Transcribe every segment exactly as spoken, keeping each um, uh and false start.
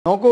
നോക്കൂ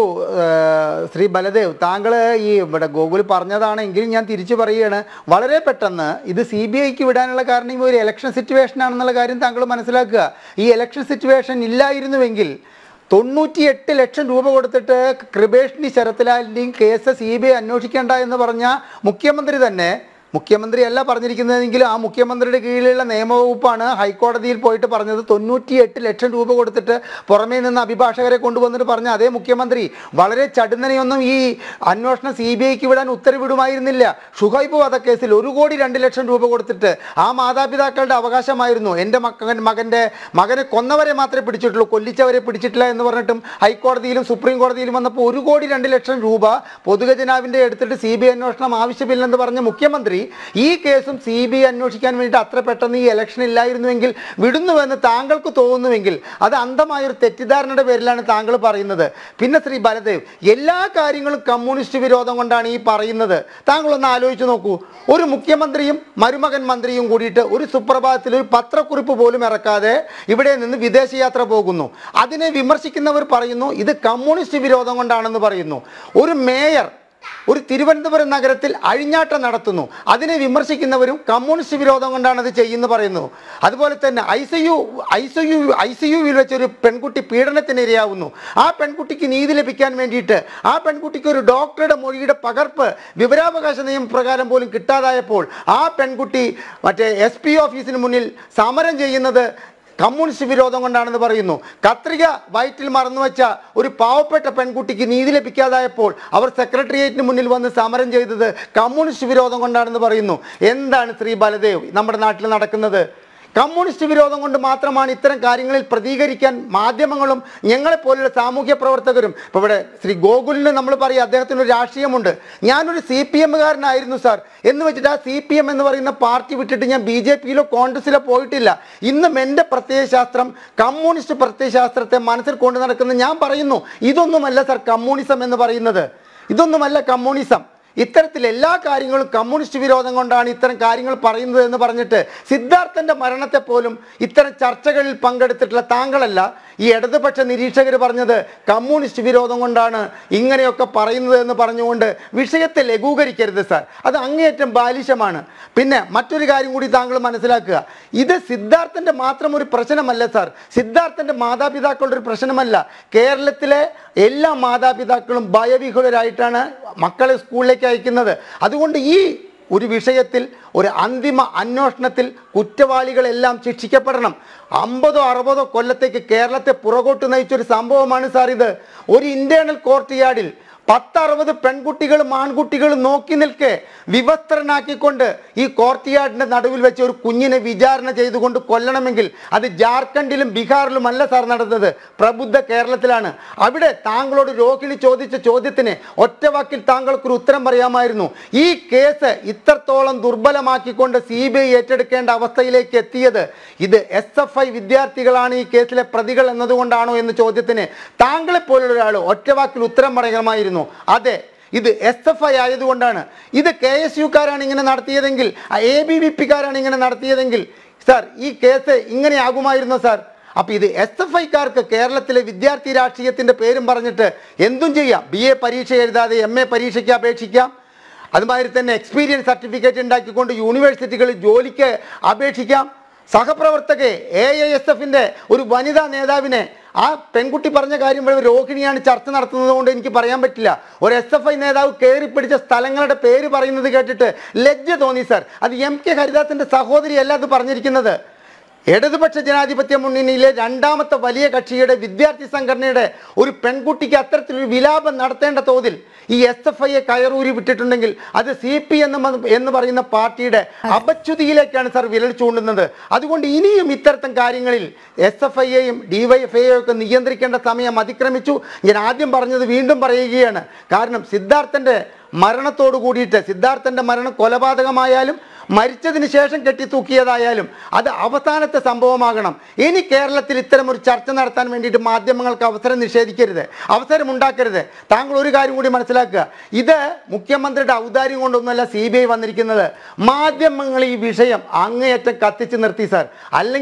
ശ്രീ ബലദേവ്, താങ്കൾ ഈ ഇവിടെ ഗോകുൽ പറഞ്ഞതാണെങ്കിലും ഞാൻ തിരിച്ചു പറയുകയാണ്. വളരെ പെട്ടെന്ന് ഇത് സി ബി ഐക്ക് വിടാനുള്ള കാരണം ഈ ഒരു ഇലക്ഷൻ സിറ്റുവേഷൻ ആണെന്നുള്ള കാര്യം താങ്കൾ മനസ്സിലാക്കുക. ഈ ഇലക്ഷൻ സിറ്റുവേഷൻ ഇല്ലായിരുന്നുവെങ്കിൽ തൊണ്ണൂറ്റി എട്ട് ലക്ഷം രൂപ കൊടുത്തിട്ട് കൃപേഷിൻ്റെയും ശരത്ലാലിൻ്റെയും കേസ് സി ബി ഐ അന്വേഷിക്കേണ്ട എന്ന് പറഞ്ഞ മുഖ്യമന്ത്രി തന്നെ, മുഖ്യമന്ത്രി അല്ല പറഞ്ഞിരിക്കുന്നതെങ്കിലും ആ മുഖ്യമന്ത്രിയുടെ കീഴിലുള്ള നിയമവകുപ്പാണ് ഹൈക്കോടതിയിൽ പോയിട്ട് പറഞ്ഞത് തൊണ്ണൂറ്റി എട്ട് ലക്ഷം രൂപ കൊടുത്തിട്ട് പുറമേ നിന്ന് അഭിഭാഷകരെ കൊണ്ടുവന്നിട്ട് പറഞ്ഞ അതേ മുഖ്യമന്ത്രി വളരെ ചടുന്നനെയൊന്നും ഈ അന്വേഷണം സി ബി ഐക്ക് വിടാൻ ഉത്തരവിടുമായിരുന്നില്ല. ഷുഹൈബ് വധക്കേസിൽ ഒരു കോടി രണ്ട് ലക്ഷം രൂപ കൊടുത്തിട്ട് ആ മാതാപിതാക്കളുടെ അവകാശമായിരുന്നു, എൻ്റെ മകൻ മകൻ്റെ മകനെ കൊന്നവരെ മാത്രമേ പിടിച്ചിട്ടുള്ളൂ, കൊല്ലിച്ചവരെ പിടിച്ചിട്ടില്ല എന്ന് പറഞ്ഞിട്ടും ഹൈക്കോടതിയിലും സുപ്രീം കോടതിയിലും വന്നപ്പോൾ ഒരു കോടി രണ്ട് ലക്ഷം രൂപ പൊതുഖജനാവിൻ്റെ എടുത്തിട്ട് സി ബി ഐ അന്വേഷണം ആവശ്യമില്ലെന്ന് പറഞ്ഞ മുഖ്യമന്ത്രി ഈ കേസും സി ബി ഐ അന്വേഷിക്കാൻ വേണ്ടിയിട്ട് അത്ര പെട്ടെന്ന് ഈ ഇലക്ഷൻ ഇല്ലായിരുന്നുവെങ്കിൽ വിടുന്നുവെന്ന് താങ്കൾക്ക് തോന്നുന്നുവെങ്കിൽ അത് അന്ധമായൊരു തെറ്റിദ്ധാരണയുടെ പേരിലാണ് താങ്കൾ പറയുന്നത്. പിന്നെ ശ്രീ ബലദേവ്, എല്ലാ കാര്യങ്ങളും കമ്മ്യൂണിസ്റ്റ് വിരോധം കൊണ്ടാണ് ഈ പറയുന്നത്. താങ്കളൊന്ന് ആലോചിച്ച് നോക്കൂ, ഒരു മുഖ്യമന്ത്രിയും മരുമകൻ മന്ത്രിയും കൂടിയിട്ട് ഒരു സുപ്രഭാതത്തിൽ ഒരു പത്രക്കുറിപ്പ് പോലും ഇറക്കാതെ ഇവിടെ നിന്ന് വിദേശയാത്ര പോകുന്നു. അതിനെ വിമർശിക്കുന്നവർ പറയുന്നു ഇത് കമ്മ്യൂണിസ്റ്റ് വിരോധം കൊണ്ടാണെന്ന് പറയുന്നു. ഒരു മേയർ ഒരു തിരുവനന്തപുരം നഗരത്തിൽ അഴിഞ്ഞാട്ടം നടത്തുന്നു, അതിനെ വിമർശിക്കുന്നവരും കമ്മ്യൂണിസ്റ്റ് വിരോധം കൊണ്ടാണ് അത് ചെയ്യുന്നു പറയുന്നു. അതുപോലെ തന്നെ I C U I C U I C യുവിൽ വെച്ചൊരു പെൺകുട്ടി പീഡനത്തിന് ഇരയാവുന്നു. ആ പെൺകുട്ടിക്ക് നീതി ലഭിക്കാൻ വേണ്ടിയിട്ട് ആ പെൺകുട്ടിക്ക് ഒരു ഡോക്ടറുടെ മൊഴിയുടെ പകർപ്പ് വിവരാവകാശ നിയമപ്രകാരം പോലും കിട്ടാതായപ്പോൾ ആ പെൺകുട്ടി മറ്റേ എസ് പി ഓഫീസിന് മുന്നിൽ സമരം ചെയ്യുന്നത് കമ്മ്യൂണിസ്റ്റ് വിരോധം കൊണ്ടാണെന്ന് പറയുന്നു. കത്രിക വയറ്റിൽ മറന്നുവെച്ച ഒരു പാവപ്പെട്ട പെൺകുട്ടിക്ക് നീതി ലഭിക്കാതായപ്പോൾ അവർ സെക്രട്ടേറിയറ്റിന് മുന്നിൽ വന്ന് സമരം ചെയ്തത് കമ്മ്യൂണിസ്റ്റ് വിരോധം കൊണ്ടാണെന്ന് പറയുന്നു. എന്താണ് ശ്രീ ബലദേവ് നമ്മുടെ നാട്ടിൽ നടക്കുന്നത്? കമ്മ്യൂണിസ്റ്റ് വിരോധം കൊണ്ട് മാത്രമാണ് ഇത്തരം കാര്യങ്ങളിൽ പ്രതികരിക്കാൻ മാധ്യമങ്ങളും ഞങ്ങളെപ്പോലുള്ള സാമൂഹ്യ പ്രവർത്തകരും. ഇപ്പോൾ ഇവിടെ ശ്രീ ഗോകുലിന് നമ്മൾ പറയും അദ്ദേഹത്തിനൊരു രാഷ്ട്രീയമുണ്ട്, ഞാനൊരു സി പി എമ്മുകാരനായിരുന്നു സാർ എന്ന് വെച്ചിട്ട് ആ സി പി എം എന്ന് പറയുന്ന പാർട്ടി വിട്ടിട്ട് ഞാൻ ബി ജെ പിയിലോ കോൺഗ്രസിലോ പോയിട്ടില്ല. ഇന്നും എൻ്റെ പ്രത്യയശാസ്ത്രം കമ്മ്യൂണിസ്റ്റ് പ്രത്യയശാസ്ത്രത്തെ മനസ്സിൽ കൊണ്ടു നടക്കുന്ന ഞാൻ പറയുന്നു ഇതൊന്നുമല്ല സാർ കമ്മ്യൂണിസം എന്ന് പറയുന്നത്, ഇതൊന്നുമല്ല കമ്മ്യൂണിസം. ഇത്തരത്തിൽ എല്ലാ കാര്യങ്ങളും കമ്മ്യൂണിസ്റ്റ് വിരോധം കൊണ്ടാണ് ഇത്തരം കാര്യങ്ങൾ പറയുന്നത് എന്ന് പറഞ്ഞിട്ട് സിദ്ധാർത്ഥൻ്റെ മരണത്തെ പോലും ഇത്തരം ചർച്ചകളിൽ പങ്കെടുത്തിട്ടുള്ള താങ്കളല്ല ഈ ഇടതുപക്ഷ നിരീക്ഷകർ പറഞ്ഞത് കമ്മ്യൂണിസ്റ്റ് വിരോധം കൊണ്ടാണ് ഇങ്ങനെയൊക്കെ പറയുന്നത് എന്ന് പറഞ്ഞുകൊണ്ട് വിഷയത്തെ ലഘൂകരിക്കരുത് സാർ, അത് അങ്ങേയറ്റം ബാലിശമാണ്. പിന്നെ മറ്റൊരു കാര്യം കൂടി താങ്കൾ മനസ്സിലാക്കുക, ഇത് സിദ്ധാർത്ഥൻ്റെ മാത്രം ഒരു പ്രശ്നമല്ല സാർ, സിദ്ധാർത്ഥൻ്റെ മാതാപിതാക്കളുടെ ഒരു പ്രശ്നമല്ല. കേരളത്തിലെ എല്ലാ മാതാപിതാക്കളും ഭയവിഹുലരായിട്ടാണ് മക്കളെ സ്കൂളിലേക്ക് അയക്കുന്നത്. അതുകൊണ്ട് ഈ ഒരു വിഷയത്തിൽ ഒരു അന്തിമ അന്വേഷണത്തിൽ കുറ്റവാളികളെല്ലാം ശിക്ഷിക്കപ്പെടണം. അമ്പതോ അറുപതോ കൊല്ലത്തേക്ക് കേരളത്തെ പുറകോട്ട് നയിച്ചൊരു സംഭവമാണ് സാർ ഇത്. ഒരു ഇന്റേണൽ കോർട്ട് യാർഡിൽ പത്തറുപത് പെൺകുട്ടികളും ആൺകുട്ടികളും നോക്കി നിൽക്കെ വിവസ്ത്രനാക്കിക്കൊണ്ട് ഈ കോർട്ട് യാർഡിന്റെ നടുവിൽ വെച്ച് ഒരു കുഞ്ഞിനെ വിചാരണ ചെയ്തുകൊണ്ട് കൊല്ലണമെങ്കിൽ അത് ജാർഖണ്ഡിലും ബീഹാറിലും അല്ല സാർ നടന്നത്, പ്രബുദ്ധ കേരളത്തിലാണ്. അവിടെ താങ്കളോട് രോഹിണി ചോദിച്ച ചോദ്യത്തിന് ഒറ്റവാക്കിൽ താങ്കൾക്കൊരു ഉത്തരം പറയാമായിരുന്നു. ഈ കേസ് ഇത്രത്തോളം ദുർബലമാക്കിക്കൊണ്ട് സി ബി ഐ ഏറ്റെടുക്കേണ്ട അവസ്ഥയിലേക്ക് എത്തിയത് ഇത് എസ് എഫ് ഐ വിദ്യാർത്ഥികളാണ് ഈ കേസിലെ പ്രതികൾ എന്നതുകൊണ്ടാണോ എന്ന ചോദ്യത്തിന് താങ്കളെപ്പോലുള്ള ഒരാൾ ഒറ്റവാക്കിൽ ഉത്തരം പറയാമായിരുന്നു. അതെ, ഇത് എസ് എഫ് ഐ ആയതുകൊണ്ടാണ്. ഇത് കെ എസ് യുക്കാരാണ് ഇങ്ങനെ നടത്തിയതെങ്കിൽ, എ ബി വി പിക്കാരാണ് ഇങ്ങനെ നടത്തിയതെങ്കിൽ സാർ ഈ കേസ് ഇങ്ങനെയാകുമായിരുന്നോ സാർ? അപ്പം ഇത് എസ് എഫ് ഐക്കാർക്ക് കേരളത്തിലെ വിദ്യാർത്ഥി രാഷ്ട്രീയത്തിൻ്റെ പേരും പറഞ്ഞിട്ട് എന്തും ചെയ്യാം. ബി എ പരീക്ഷ എഴുതാതെ എം എ പരീക്ഷയ്ക്ക് അപേക്ഷിക്കാം, അതുമാതിരി തന്നെ എക്സ്പീരിയൻസ് സർട്ടിഫിക്കറ്റ് ഉണ്ടാക്കിക്കൊണ്ട് യൂണിവേഴ്സിറ്റികളിൽ ജോലിക്ക് അപേക്ഷിക്കാം. സഹപ്രവർത്തകരെ എ ഐ എസ് എഫിൻ്റെ ഒരു വനിതാ നേതാവിനെ, ആ പെൺകുട്ടി പറഞ്ഞ കാര്യം രോഹിണിയാണ് ചർച്ച നടത്തുന്നത് കൊണ്ട് എനിക്ക് പറയാൻ പറ്റില്ല, ഒരു എസ് എഫ് ഐ നേതാവ് കയറിപ്പിടിച്ച സ്ഥലങ്ങളുടെ പേര് പറയുന്നത് കേട്ടിട്ട് ലജ്ജ തോന്നി സാർ. അത് എം കെ ഹരിദാസിൻ്റെ സഹോദരിയല്ല അത് പറഞ്ഞിരിക്കുന്നത്. ഇടതുപക്ഷ ജനാധിപത്യ മുന്നണിയിലെ രണ്ടാമത്തെ വലിയ കക്ഷിയുടെ വിദ്യാർത്ഥി സംഘടനയുടെ ഒരു പെൺകുട്ടിക്ക് അത്തരത്തിലൊരു വിലാപം നടത്തേണ്ട തോതിൽ ഈ എസ് എഫ് ഐയെ കയറൂരി വിട്ടിട്ടുണ്ടെങ്കിൽ അത് സി പി എന്ന് എന്ന് പറയുന്ന പാർട്ടിയുടെ അപച്യുതിയിലേക്കാണ് സാർ വിരൽ ചൂണ്ടുന്നത്. അതുകൊണ്ട് ഇനിയും ഇത്തരത്തിൽ കാര്യങ്ങളിൽ എസ് എഫ് ഐയെയും ഡി വൈ എഫ് ഐയെയും ഒക്കെ നിയന്ത്രിക്കേണ്ട സമയം അതിക്രമിച്ചു. ഞാൻ ആദ്യം പറഞ്ഞത് വീണ്ടും പറയുകയാണ്. കാരണം സിദ്ധാർത്ഥൻ്റെ മരണത്തോടു കൂടിയിട്ട്, സിദ്ധാർത്ഥൻ്റെ മരണം കൊലപാതകമായാലും മരിച്ചതിന് ശേഷം കെട്ടിത്തൂക്കിയതായാലും അത് അവസാനത്തെ സംഭവമാകണം. ഇനി കേരളത്തിൽ ഇത്തരം ഒരു ചർച്ച നടത്താൻ വേണ്ടിയിട്ട് മാധ്യമങ്ങൾക്ക് അവസരം നിഷേധിക്കരുത്, അവസരം ഉണ്ടാക്കരുത്. താങ്കൾ ഒരു കാര്യം കൂടി മനസ്സിലാക്കുക, ഇത് മുഖ്യമന്ത്രിയുടെ ഔദാര്യം കൊണ്ടൊന്നുമല്ല സി ബി ഐ വന്നിരിക്കുന്നത്. മാധ്യമങ്ങൾ ഈ വിഷയം അങ്ങേയറ്റം കത്തിച്ച് നിർത്തി സാർ. അല്ലെങ്കിൽ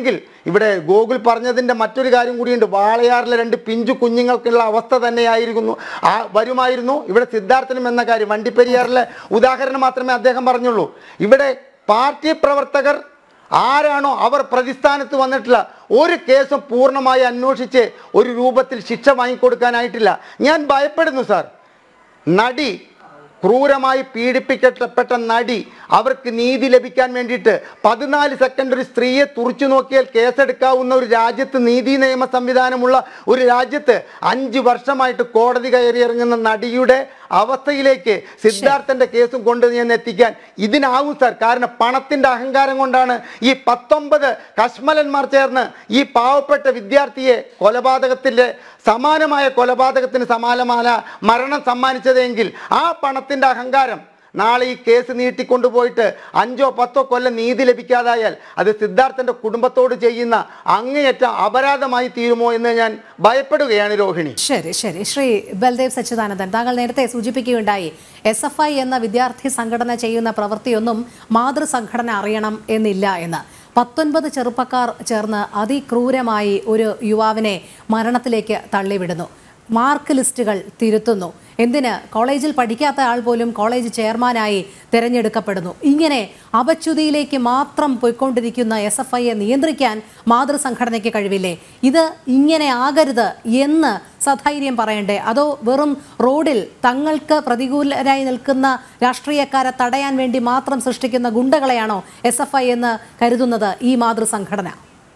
ഇവിടെ ഗോകുൽ പറഞ്ഞതിൻ്റെ മറ്റൊരു കാര്യം കൂടിയുണ്ട്. വാളയാറിലെ രണ്ട് പിഞ്ചു കുഞ്ഞുങ്ങൾക്കുള്ള അവസ്ഥ തന്നെയായിരുന്നു ആ വരുമായിരുന്നു ഇവിടെ സിദ്ധാർത്ഥനും എന്ന കാര്യം വണ്ടിപ്പെരിയാറിലെ ഉദാഹരണം മാത്രമേ അദ്ദേഹം പറഞ്ഞുള്ളൂ. ഇവിടെ പാർട്ടി പ്രവർത്തകർ ആരാണോ അവർ പ്രതിസ്ഥാനത്ത് വന്നിട്ടില്ല ഒരു കേസും പൂർണ്ണമായി അന്വേഷിച്ച് ഒരു രൂപത്തിൽ ശിക്ഷ വാങ്ങിക്കൊടുക്കാനായിട്ടില്ല. ഞാൻ ഭയപ്പെടുന്നു സാർ. നടി ക്രൂരമായി പീഡിപ്പിക്കപ്പെട്ട നടി അവർക്ക് നീതി ലഭിക്കാൻ വേണ്ടിയിട്ട് പതിനാല് സെക്കൻഡ് ഒരു സ്ത്രീയെ തുറച്ചു നോക്കിയാൽ കേസെടുക്കാവുന്ന ഒരു രാജ്യത്ത്, നീതി നിയമ സംവിധാനമുള്ള ഒരു രാജ്യത്ത് അഞ്ച് വർഷമായിട്ട് കോടതി കയറി ഇറങ്ങുന്ന നടിയുടെ അവസ്ഥയിലേക്ക് സിദ്ധാർത്ഥന്റെ കേസും കൊണ്ട് ഞാൻ എത്തിക്കാൻ ഇതിനാവും സാർ. കാരണം പണത്തിന്റെ അഹങ്കാരം കൊണ്ടാണ് ഈ പത്തൊമ്പത് കശ്മലന്മാർ ചേർന്ന് ഈ പാവപ്പെട്ട വിദ്യാർത്ഥിയെ കൊലപാതകത്തിന്റെ സമാനമായ കൊലപാതകത്തിന് സമാനമായ മരണം സമ്മാനിച്ചതെങ്കിൽ ആ പണത്തിന്റെ അഹങ്കാരം നാളെ ഈ കേസ് നീട്ടിക്കൊണ്ടുപോയിട്ട് അഞ്ചോ പത്തോ കൊല്ലം നീതി ലഭിക്കാതായാൽ അത് സിദ്ധാർത്ഥന്റെ കുടുംബത്തോട് ചെയ്യുന്ന അങ്ങേയറ്റ അപരാധമായി തീരുമോ എന്ന് ഞാൻ ഭയപ്പെടുകയാണ് രോഹിണി. ശരി ശരി ശ്രീ ബൽദേവ് സച്ചിദാനന്ദൻ, താങ്കൾ നേരത്തെ സൂചിപ്പിക്കുകയുണ്ടായി എസ് എഫ് ഐ എന്ന വിദ്യാർത്ഥി സംഘടന ചെയ്യുന്ന പ്രവൃത്തിയൊന്നും മാതൃസംഘടന അറിയണം എന്നില്ല എന്ന്. പത്തൊൻപത് ചെറുപ്പക്കാർ ചേർന്ന് അതിക്രൂരമായി ഒരു യുവാവിനെ മരണത്തിലേക്ക് തള്ളിവിടുന്നു. മാർക്ക് ലിസ്റ്റുകൾ തിരുത്തുന്നു. എന്തിന്? കോളേജിൽ പഠിക്കാത്ത ആൾ പോലും കോളേജ് ചെയർമാനായി തിരഞ്ഞെടുക്കപ്പെടുന്നു. ഇങ്ങനെ അപച്യുതിയിലേക്ക് മാത്രം പോയിക്കൊണ്ടിരിക്കുന്ന എസ് എഫ് ഐയെ നിയന്ത്രിക്കാൻ മാതൃസംഘടനയ്ക്ക് കഴിവില്ലേ? ഇത് ഇങ്ങനെ ആകരുത് എന്ന് സധൈര്യം പറയണ്ടേ? അതോ വെറും റോഡിൽ തങ്ങൾക്ക് പ്രതികൂലരായി നിൽക്കുന്ന രാഷ്ട്രീയക്കാരെ തടയാൻ വേണ്ടി മാത്രം സൃഷ്ടിക്കുന്ന ഗുണ്ടകളെയാണോ എസ് എഫ് ഐ എന്ന് കരുതുന്നത് ഈ മാതൃസംഘടന?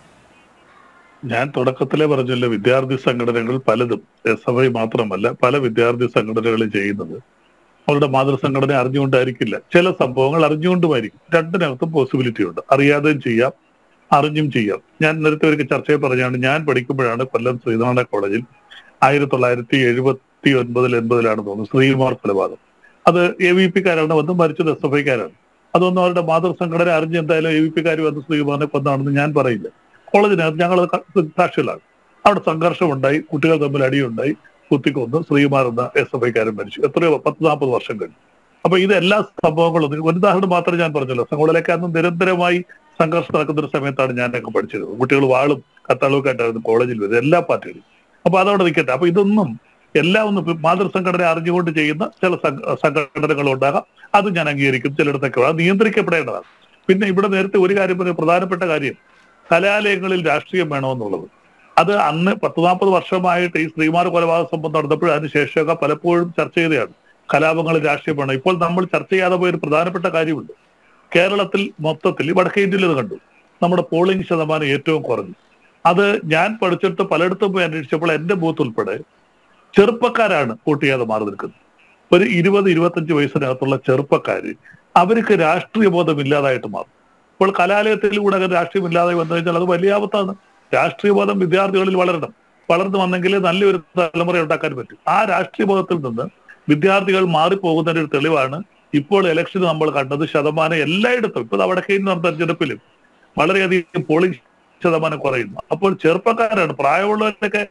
ഞാൻ തുടക്കത്തിലെ പറഞ്ഞല്ലോ, വിദ്യാർത്ഥി സംഘടനകൾ പലതും എസ് എഫ് ഐ മാത്രമല്ല പല വിദ്യാർത്ഥി സംഘടനകളും ചെയ്യുന്നത് അവരുടെ മാതൃസംഘടന അറിഞ്ഞുകൊണ്ടായിരിക്കില്ല. ചില സംഭവങ്ങൾ അറിഞ്ഞുകൊണ്ടുമായിരിക്കും. രണ്ടിനകത്തും പോസിബിലിറ്റി ഉണ്ട്. അറിയാതെയും ചെയ്യാം, അറിഞ്ഞും ചെയ്യാം. ഞാൻ നേരത്തെ ഒരു ചർച്ചയിൽ പറഞ്ഞാണ്, ഞാൻ പഠിക്കുമ്പോഴാണ് കൊല്ലം ശ്രീനാരായണ കോളേജിൽ ആയിരത്തി തൊള്ളായിരത്തി എഴുപത്തി ഒൻപതിൽ എൺപതിലാണ് തോന്നുന്നു ശ്രീകുമാർ കൊലപാതകം. അത് എ വി പിക്കാരാണ് വന്ന് മരിച്ചത് എസ് എഫ് ഐക്കാരാണ്. അതൊന്നും അവരുടെ മാതൃസംഘടന അറിഞ്ഞ് എന്തായാലും എ വി പിക്കാർ വന്ന് ശ്രീകുമാറിനെ കൊന്നാണെന്ന് ഞാൻ പറയില്ല. കോളേജിനകത്ത് ഞങ്ങൾ സാക്ഷികളാണ്. അവിടെ സംഘർഷമുണ്ടായി, കുട്ടികൾ തമ്മിൽ അടിയുണ്ടായി, കുത്തിക്കൊന്ന് ശ്രീകുമാർ എന്ന എസ് എഫ് ഐക്കാരൻ മരിച്ചു. എത്രയോ പത്ത് നാൽപ്പത് വർഷം കഴിഞ്ഞു. അപ്പൊ ഇത് എല്ലാ സംഭവങ്ങളും ഒരു ഉദാഹരണം മാത്രമേ ഞാൻ പറഞ്ഞല്ലോ. സംഘടനയിലേക്ക് അന്ന് നിരന്തരമായി സംഘർഷം നടക്കുന്ന ഒരു സമയത്താണ് ഞാനൊക്കെ പഠിച്ചത്. കുട്ടികൾ വാളും കത്താളൊക്കെ ആയിട്ടായിരുന്നു കോളേജിൽ വരുന്നത്, എല്ലാ പാർട്ടികളും. അപ്പൊ അതവിടെ നിൽക്കട്ടെ. അപ്പൊ ഇതൊന്നും എല്ലാം ഒന്ന് മാതൃസംഘടന അറിഞ്ഞുകൊണ്ട് ചെയ്യുന്ന ചില സംഘടനകളുണ്ടാകാം. അത് ഞാൻ അംഗീകരിക്കും. ചിലയിടത്തൊക്കെ അത് നിയന്ത്രിക്കപ്പെടേണ്ടതാണ്. പിന്നെ ഇവിടെ നേരത്തെ ഒരു കാര്യം പറഞ്ഞ പ്രധാനപ്പെട്ട കാര്യം കലാലയങ്ങളിൽ രാഷ്ട്രീയം വേണമെന്നുള്ളത്. അത് അന്ന് പത്ത് നാൽപ്പത് വർഷമായിട്ട് ഈ ശ്രീകുമാർ കൊലപാതക സംഭവം നടന്നപ്പോഴും അതിനുശേഷമൊക്കെ പലപ്പോഴും ചർച്ച ചെയ്തതാണ് കലാപങ്ങളിൽ രാഷ്ട്രീയം വേണം. ഇപ്പോൾ നമ്മൾ ചർച്ച ചെയ്യാതെ പോയൊരു പ്രധാനപ്പെട്ട കാര്യമുണ്ട്. കേരളത്തിൽ മൊത്തത്തിൽ വടക്കേ ഇന്ത്യയിൽ ഇത് കണ്ടു, നമ്മുടെ പോളിംഗ് ശതമാനം ഏറ്റവും കുറഞ്ഞു. അത് ഞാൻ പഠിച്ചിട്ട് പലയിടത്തും പോയി അന്വേഷിച്ചപ്പോൾ എൻ്റെ ബൂത്ത് ഉൾപ്പെടെ ചെറുപ്പക്കാരാണ് വോട്ട് ചെയ്യാതെ മാറി നിൽക്കുന്നത്. ഒരു ഇരുപത് ഇരുപത്തഞ്ച് വയസ്സിനകത്തുള്ള ചെറുപ്പക്കാർ അവർക്ക് രാഷ്ട്രീയ ബോധം ഇല്ലാതായിട്ട് മാറും. ഇപ്പോൾ കലാലയത്തിലൂടെ രാഷ്ട്രീയം ഇല്ലാതെ വന്നു കഴിഞ്ഞാൽ അത് വലിയ ആപത്താണ്. രാഷ്ട്രീയ ബോധം വിദ്യാർത്ഥികളിൽ വളരണം. വളർന്നു വന്നെങ്കിൽ നല്ലൊരു തലമുറ ഉണ്ടാക്കാൻ പറ്റും. ആ രാഷ്ട്രീയ ബോധത്തിൽ നിന്ന് വിദ്യാർത്ഥികൾ മാറിപ്പോകുന്നതിന്റെ ഒരു തെളിവാണ് ഇപ്പോൾ ഇലക്ഷൻ നമ്മൾ കണ്ടത്. ശതമാനം എല്ലായിടത്തും ഇപ്പൊ വടക്കേ നടന്ന തെരഞ്ഞെടുപ്പിലും വളരെയധികം പോളിംഗ് ശതമാനം കുറയുന്നു. അപ്പോൾ ചെറുപ്പക്കാരാണ്, പ്രായമുള്ളവരൊക്കെ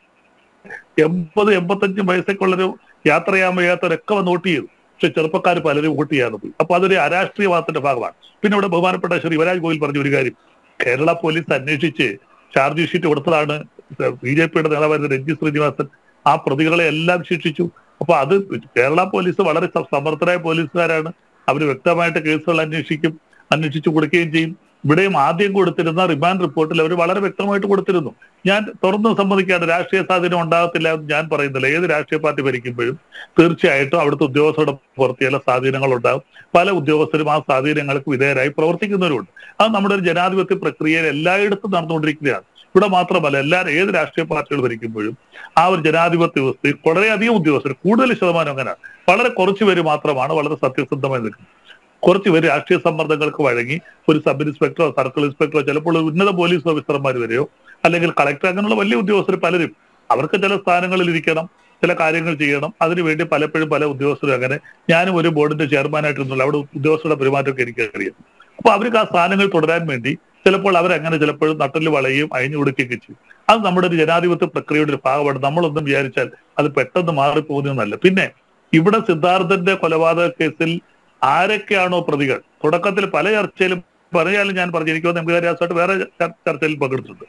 എൺപത് എൺപത്തഞ്ചും വയസ്സൊക്കെ ഉള്ളൊരു യാത്ര ചെയ്യാൻ വയ്യാത്തവരൊക്കെ വന്ന് വോട്ട് ചെയ്തു. പക്ഷെ ചെറുപ്പക്കാർ പലരും വോട്ട് ചെയ്യാതെ പോയി. അപ്പൊ അതൊരു അരാഷ്ട്രീയവാദത്തിന്റെ ഭാഗമാണ്. പിന്നെ ഇവിടെ ബഹുമാനപ്പെട്ട ശ്രീ യുവരാജ് ഗോയൽ പറഞ്ഞ ഒരു കാര്യം, കേരള പോലീസ് അന്വേഷിച്ച് ചാർജ് ഷീറ്റ് കൊടുത്തതാണ് ബി ജെ പിയുടെ നേതാവായിരുന്ന രഞ്ജിത് ശ്രീനിവാസൻ. ആ പ്രതികളെ എല്ലാം ശിക്ഷിച്ചു. അപ്പൊ അത് കേരള പോലീസ് വളരെ സമർത്ഥരായ പോലീസുകാരാണ്. അവർ വ്യക്തമായിട്ട് കേസുകൾ അന്വേഷിക്കും, അന്വേഷിച്ചു കൊടുക്കുകയും ചെയ്യും. ഇവിടെയും ആദ്യം കൊടുത്തിരുന്ന റിമാൻഡ് റിപ്പോർട്ടിൽ അവർ വളരെ വ്യക്തമായിട്ട് കൊടുത്തിരുന്നു. ഞാൻ തുറന്ന് സമ്മതിക്കാണ്, രാഷ്ട്രീയ സ്വാധീനം ഉണ്ടാകത്തില്ല എന്ന് ഞാൻ പറയുന്നില്ല. ഏത് രാഷ്ട്രീയ പാർട്ടി ഭരിക്കുമ്പോഴും തീർച്ചയായിട്ടും അവിടുത്തെ ഉദ്യോഗസ്ഥരുടെ പുറത്ത് ചില സ്വാധീനങ്ങൾ ഉണ്ടാകും. പല ഉദ്യോഗസ്ഥരും ആ സ്വാധീനങ്ങൾക്ക് വിധേയരായി പ്രവർത്തിക്കുന്നവരുണ്ട്. അത് നമ്മുടെ ഒരു ജനാധിപത്യ പ്രക്രിയയിൽ എല്ലായിടത്തും നടന്നുകൊണ്ടിരിക്കുകയാണ്. ഇവിടെ മാത്രമല്ല, എല്ലാ ഏത് രാഷ്ട്രീയ പാർട്ടികൾ ഭരിക്കുമ്പോഴും ആ ഒരു ജനാധിപത്യ വ്യവസ്ഥയിൽ വളരെയധികം ഉദ്യോഗസ്ഥർ, കൂടുതൽ ശതമാനം അങ്ങനെയാണ്. വളരെ കുറച്ചു പേര് മാത്രമാണ് വളരെ സത്യസന്ധമായി നിൽക്കുന്നത്. കുറച്ച് പേര് രാഷ്ട്രീയ സമ്മർദ്ദങ്ങൾക്ക് വഴങ്ങി ഒരു സബ് ഇൻസ്പെക്ടറോ സർക്കിൾ ഇൻസ്പെക്ടറോ ചിലപ്പോൾ ഉന്നത പോലീസ് ഓഫീസർമാർ വരെയോ അല്ലെങ്കിൽ കളക്ടർ, അങ്ങനെയുള്ള വലിയ ഉദ്യോഗസ്ഥർ പലരും അവർക്ക് ചില സ്ഥാനങ്ങളിൽ ഇരിക്കണം, ചില കാര്യങ്ങൾ ചെയ്യണം. അതിനുവേണ്ടി പലപ്പോഴും പല ഉദ്യോഗസ്ഥരും അങ്ങനെ, ഞാനും ഒരു ബോർഡിന്റെ ചെയർമാനായിട്ടിരുന്നുള്ള അവിടെ ഉദ്യോഗസ്ഥരുടെ പെരുമാറ്റമൊക്കെ എനിക്ക് അറിയാം. അപ്പൊ അവർക്ക് ആ സ്ഥാനങ്ങൾ തുടരാൻ വേണ്ടി ചിലപ്പോൾ അവരങ്ങനെ ചിലപ്പോഴും നട്ടല് വളയുകയും അഴിഞ്ഞു കൊടുക്കുകയൊക്കെ ചെയ്യും. അത് നമ്മുടെ ഒരു ജനാധിപത്യ പ്രക്രിയയുടെ ഒരു ഭാഗമാണ്. നമ്മളൊന്നും വിചാരിച്ചാൽ അത് പെട്ടെന്ന് മാറിപ്പോകുന്നതെന്നല്ല. പിന്നെ ഇവിടെ സിദ്ധാർത്ഥന്റെ കൊലപാതക കേസിൽ ആരൊക്കെയാണോ പ്രതികൾ, തുടക്കത്തിൽ പല ചർച്ചയിലും പറയാനും ഞാൻ പറഞ്ഞു, എനിക്ക് എം പി രാജാസായിട്ട് വേറെ ചർച്ചയിൽ പങ്കെടുത്തിട്ടുണ്ട്.